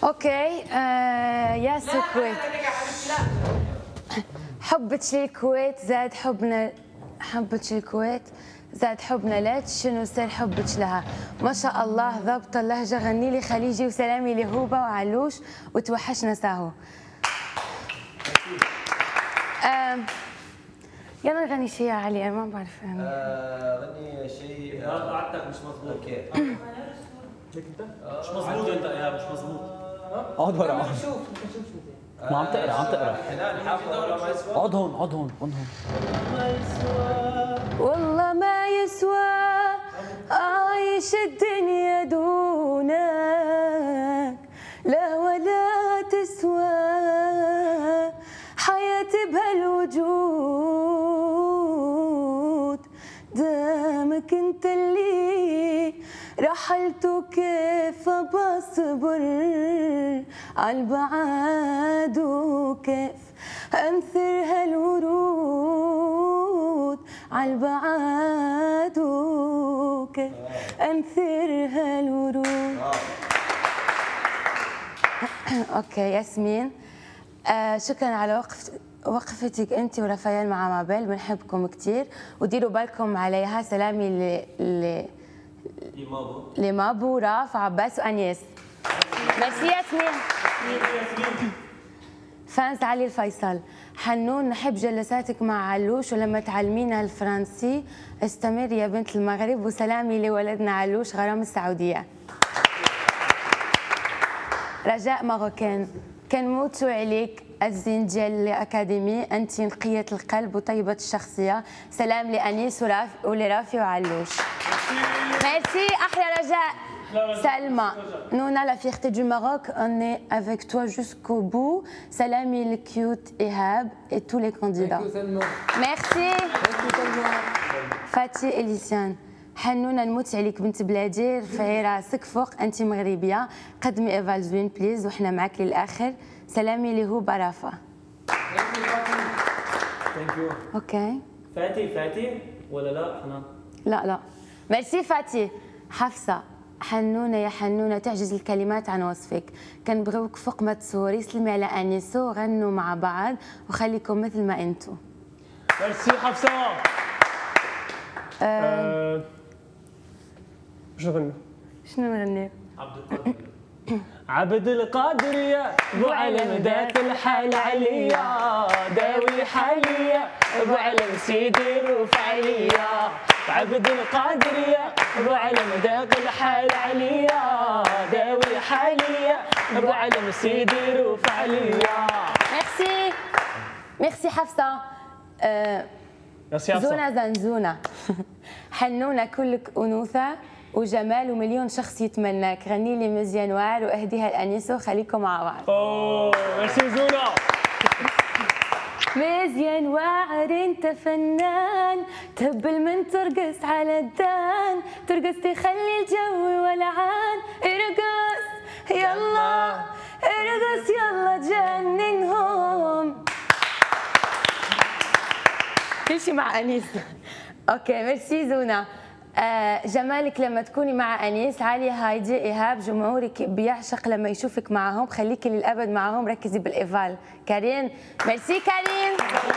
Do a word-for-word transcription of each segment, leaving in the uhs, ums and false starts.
اوكي آه يا الكويت، حبك للكويت زاد حبنا، حبك للكويت زاد حبنا لك، شنو سر حبك لها؟ ما شاء الله ضبط اللهجه، غني لي خليجي وسلامي لهوبه وعلوش وتوحشنا ساهو. آه يلا نغني شيء يا علي، انا ما بعرف انا. آه غني شيء. قعدتك مش مضبوط. اوكي ليك انت؟ مش مضبوط انت يا مش مضبوط. اقعد ورا اقعد. شوف ما عم تقرا عم تقرا. حنان حافظ ولا ما يسوى؟ اقعد هون اقعد هون اقعد هون. والله ما يسوى عايش الدنيا دونك، لا ولا تسوى حياتي بهالوجود، دامك انت اللي رحلت وكيف بصبر عالبعاد، وكيف انثر هالورود عالبعاد، وكيف انثر هالورود. اوكي ياسمين، آه شكرا على وقف وقفتك انت ورافائيل مع مابيل، بنحبكم كثير وديروا بالكم عليها. سلامي ل ل لمابو لمابو راف عباس وانيس. ميرسي ياسمين. فانز علي الفيصل، حنون نحب جلساتك مع علوش، ولما تعلمينا الفرنسي استمر يا بنت المغرب، وسلامي لولدنا علوش غرام السعوديه. رجاء ماروكان، كنموتوا عليك الزنجال الأكاديمي، أنت نقية القلب وطيبة الشخصية، سلام لأنيس وراف ولرافي وعلوش. ميرسي أحلى رجاء. Salma, Nona, la fierté du Maroc, on est avec toi jusqu'au bout. Salami, le cute et Hab et tous les candidats. Merci. Fatih Elisiane. حنونة نموت عليك بنت بلادي، رفعي راسك فوق، أنت مغربية، قدمي إيفال زوين بليز وإحنا معاك للآخر. سلامي لهو برافة. ثانك يو. أوكي. فاتي فاتي ولا لا حنان؟ لا لا. ميرسي فاتي. حفصة، حنونة يا حنونة تعجز الكلمات عن وصفك، كنبغيوك فوق ما تصوري، سلمي على أنيسو، غنوا مع بعض وخليكم مثل ما أنتو. ميرسي حفصة. أه... شنو نغني؟ شنو نغني؟ عبد القادر. عبد القادر يا ابو علم ذاك الحال عليا، داوي حاليا ابو علم سيدي رفع عليا، عبد القادر يا ابو علم ذاك الحال عليا، داوي حاليا ابو علم سيدي رفع عليا. ميرسي ميرسي حفصة. أه... زونة زنزونة. حنونة كلك أنوثة وجمال ومليون شخص يتمناك، غني لي مزيان واعر واهديها لأنيسو، خليكم مع بعض. اوه ميرسي زونة. مزيان واعر انت فنان، تهبل من ترقص على الدان، ترقص تخلي الجو ولعان، ارقص يلا ارقص يلا جننهم. تمشي مع أنيس. اوكي ميرسي زونا. آه جمالك لما تكوني مع أنيس، علي هايدي إيهاب، جمهورك بيعشق لما يشوفك معهم، خليكي للأبد معهم، ركزي بالإيفال. كارين، ميرسي كارين.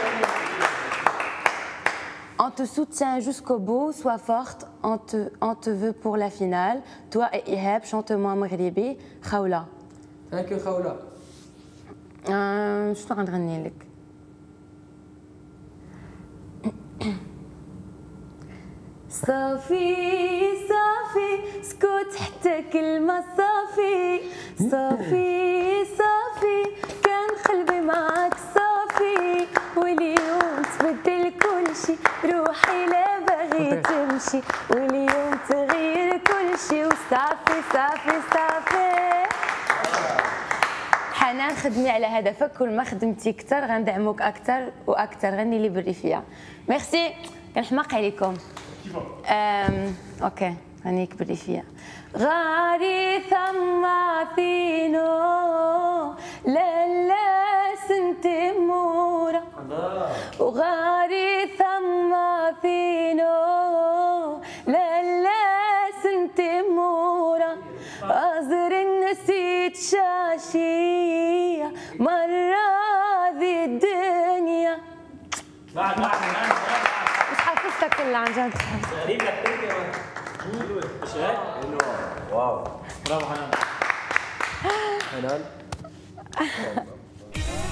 On te soutient jusqu'au bout, sois forte, on te, on te veut pour la finale. Toi et Ihab, chante-moi مغربي. خولة. ثانك يو خولة. آه شنو غنغني لك؟ صافي صافي سكوت حتى كلمة صافي، صافي صافي كان قلبي معاك صافي، واليوم تبدل كل شي، روحي لا باغي تمشي، واليوم تغير كل شي، وصافي صافي صافي. حنان خدمي على هدفك، كل ما خدمتي كثر غندعموك أكثر وأكثر، غني لي بالريفية. ميرسي، كنحماق عليكم. أم... اوكي هنيك بالريفية. غاري ثماثينو لا لا سنتمورا، وغاري ثماثينو لا لا سنتمورا، أزر النسيم تشاشية مرة ذي الدنيا. بعد بعد مش حافظتها كلها عن جد. تقريبا تركي مش هيك؟ واو برافو حنان. حنان